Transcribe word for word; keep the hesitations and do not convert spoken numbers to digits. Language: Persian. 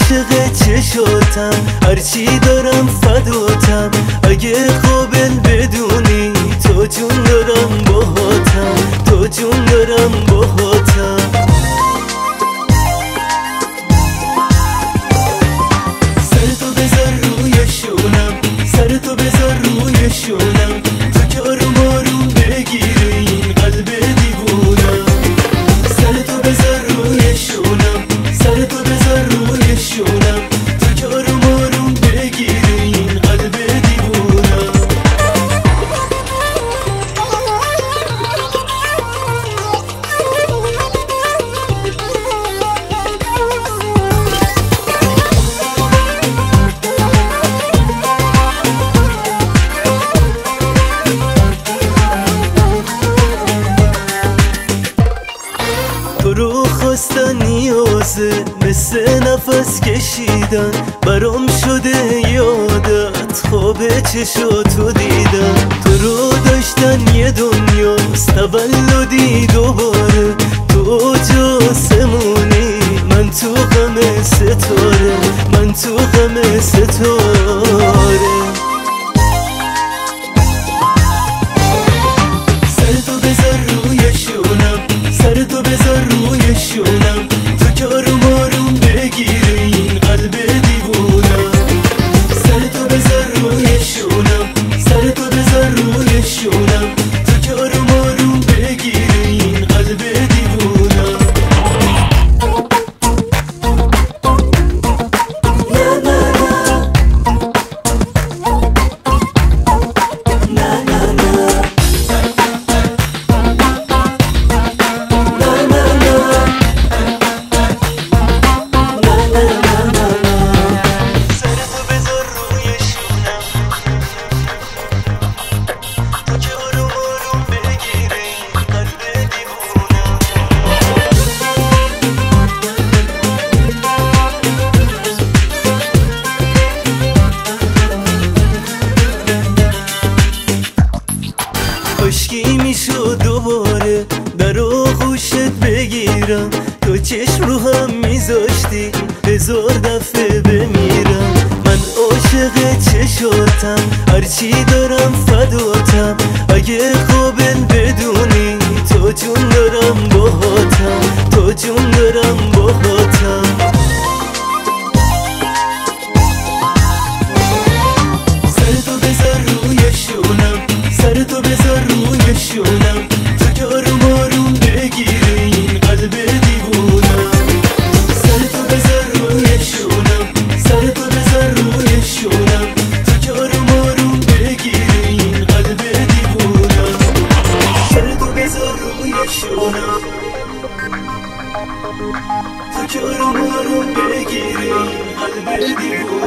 عاشق چشاتم، هرچی دارم فداتم. اگه قابل بدونی تو جون دارم باهاتم، تو جون دارم باهاتم. سرتو بذار روی شونم، سرتو بذار روی شونم. تو که آروم آروم بگیری این قلب دیوونم. سرتو بذار روی شونم، سرتو بذار روی شونم. تو که آروم آروم بگیری این قلب دیوونم. تو رو خواستن نیازه مثل نفس کشیدن، برام شده یادت خواب چشاتو دیدم. تو رو داشتن یه دنیاست تولدی دوباره، تو آسمونی من تو غم ستاره، من تو غم ستاره. سرتو بذار روی شونم، سرتو بذار روی شونم. تو که آروم آروم بگیری این قلب دیوونم. سرتو بذار روی شونم، سرتو بذار روی شونم. تو که آروم آروم بگیری این قلب دیوونم. کاشکی میشد دوباره در آغوشت بگیرم، تو چشم رو هم میذاشتی هزار دفعه بمیرم. من عاشق چشاتم، هرچی دارم فداتم. اگه قابل بدونی تو جون دارم باهاتم، تو جون دارم باهاتم. سرتو بذار روی شونم، سرتو بذار روی شونم. تو که آروم آروم بگیری این قلب دیوونم. سرتو بذار روی شونم، سرتو بذار روی شونم. تو که آروم آروم بگیری این قلب دیوونم. سرتو بذار روی شونم، تو که آروم آروم بگیری این قلب دیوونم.